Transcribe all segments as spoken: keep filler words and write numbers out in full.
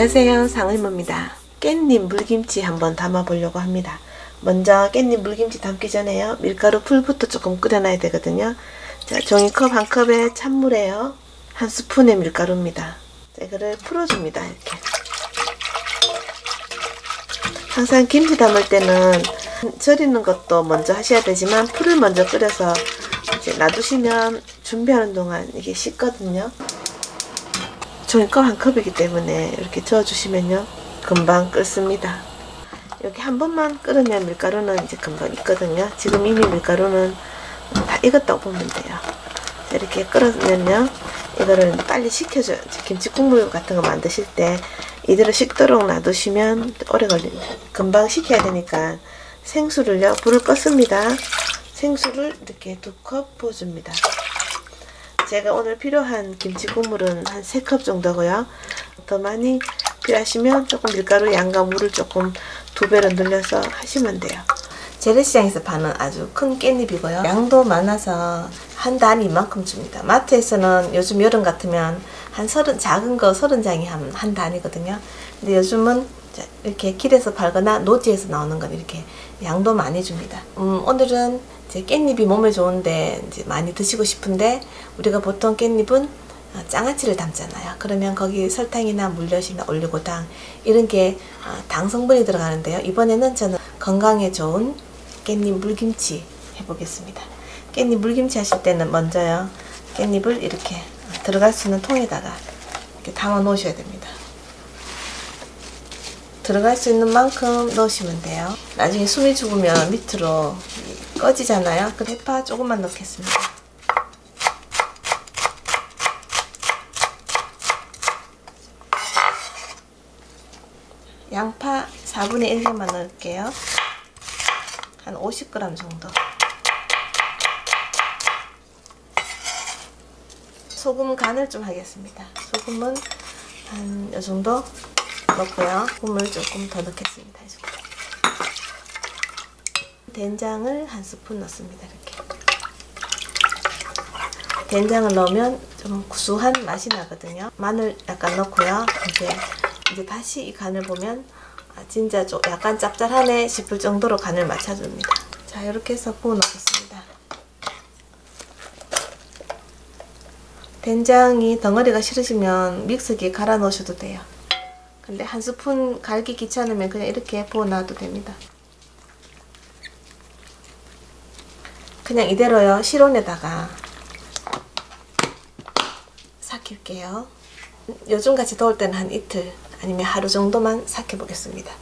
안녕하세요, 상의모입니다. 깻잎 물김치 한번 담아 보려고 합니다. 먼저 깻잎 물김치 담기 전에요, 밀가루 풀부터 조금 끓여놔야 되거든요. 자, 종이컵 한 컵에 찬물에요, 한 스푼의 밀가루입니다. 자, 이거를 풀어줍니다. 이렇게. 항상 김치 담을 때는 절이는 것도 먼저 하셔야 되지만 풀을 먼저 끓여서 이제 놔두시면 준비하는 동안 이게 식거든요. 종이컵 한 컵이기 때문에 이렇게 저어주시면요, 금방 끓습니다. 이렇게 한 번만 끓으면 밀가루는 이제 금방 익거든요. 지금 이미 밀가루는 다 익었다고 보면 돼요. 자, 이렇게 끓으면요, 이거를 빨리 식혀줘요. 김치 국물 같은 거 만드실 때 이대로 식도록 놔두시면 오래 걸립니다. 금방 식혀야 되니까 생수를요, 불을 껐습니다. 생수를 이렇게 두 컵 부어줍니다. 제가 오늘 필요한 김치 국물은 한 세 컵 정도고요. 더 많이 필요하시면 조금 밀가루 양과 물을 조금 두 배로 늘려서 하시면 돼요. 재래시장에서 파는 아주 큰 깻잎이고요. 양도 많아서 한 단 이만큼 줍니다. 마트에서는 요즘 여름 같으면 한 서른, 작은 거 서른 장이 한, 한 단이거든요. 근데 요즘은 이렇게 길에서 팔거나 노지에서 나오는 건 이렇게 양도 많이 줍니다. 음, 오늘은 이제 깻잎이 몸에 좋은데 이제 많이 드시고 싶은데, 우리가 보통 깻잎은 장아찌를 담잖아요. 그러면 거기 설탕이나 물엿이나 올리고당 이런 게 당 성분이 들어가는데요. 이번에는 저는 건강에 좋은 깻잎 물김치 해보겠습니다. 깻잎 물김치 하실 때는 먼저요, 깻잎을 이렇게 들어갈 수 있는 통에다가 이렇게 담아 놓으셔야 됩니다. 들어갈 수 있는 만큼 넣으시면 돼요. 나중에 숨이 죽으면 밑으로 꺼지잖아요. 그 대파 조금만 넣겠습니다. 양파 사분의 일 개만 넣을게요. 한 오십 그램 정도. 소금 간을 좀 하겠습니다. 소금은 한 이 정도 넣고요. 국물 조금 더 넣겠습니다. 이 정도. 된장을 한 스푼 넣습니다. 이렇게. 된장을 넣으면 좀 구수한 맛이 나거든요. 마늘 약간 넣고요. 이제 이제 다시 이 간을 보면 아, 진짜 좀 약간 짭짤하네 싶을 정도로 간을 맞춰줍니다. 자, 이렇게 해서 부어 놓겠습니다. 된장이 덩어리가 싫으시면 믹서기에 갈아 넣으셔도 돼요. 근데 한 스푼 갈기 귀찮으면 그냥 이렇게 부어 놔도 됩니다. 그냥 이대로요, 실온에다가 삭힐게요. 요즘같이 더울 때는 한 이틀 아니면 하루 정도만 삭혀 보겠습니다.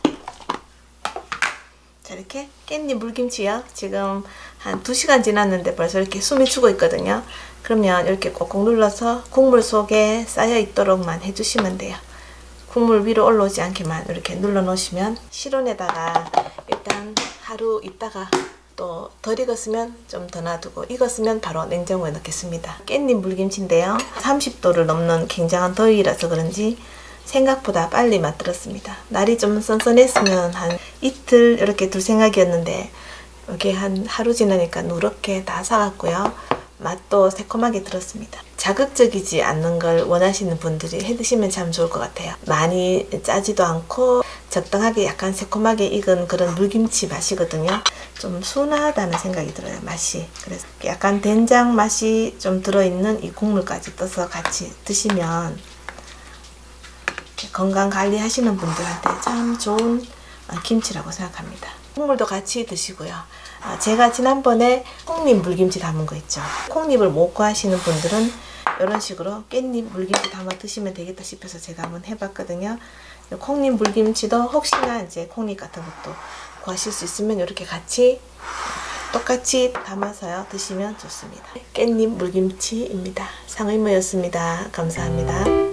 자, 이렇게 깻잎 물김치요, 지금 한 두 시간 지났는데 벌써 이렇게 숨이 죽어 있거든요. 그러면 이렇게 꼭꼭 눌러서 국물 속에 쌓여 있도록만 해주시면 돼요. 국물 위로 올라오지 않게만 이렇게 눌러 놓으시면, 실온에다가 일단 하루 있다가 또 덜 익었으면 좀 더 놔두고 익었으면 바로 냉장고에 넣겠습니다. 깻잎 물김치인데요, 삼십 도를 넘는 굉장한 더위라서 그런지 생각보다 빨리 맛들었습니다. 날이 좀 선선했으면 한 이틀 이렇게 둘 생각이었는데, 이게 한 하루 지나니까 누렇게 다 사갔고요. 맛도 새콤하게 들었습니다. 자극적이지 않는 걸 원하시는 분들이 해드시면 참 좋을 것 같아요. 많이 짜지도 않고 적당하게 약간 새콤하게 익은 그런 물김치 맛이거든요. 좀 순하다는 생각이 들어요, 맛이. 그래서 약간 된장 맛이 좀 들어있는 이 국물까지 떠서 같이 드시면 건강 관리하시는 분들한테 참 좋은 김치라고 생각합니다. 국물도 같이 드시고요. 제가 지난번에 콩잎 물김치 담은 거 있죠. 콩잎을 못 구하시는 분들은 이런 식으로 깻잎 물김치 담아 드시면 되겠다 싶어서 제가 한번 해봤거든요. 콩잎 물김치도 혹시나 이제 콩잎 같은 것도 구하실 수 있으면 이렇게 같이 똑같이 담아서요 드시면 좋습니다. 깻잎 물김치입니다. 상의모였습니다. 감사합니다.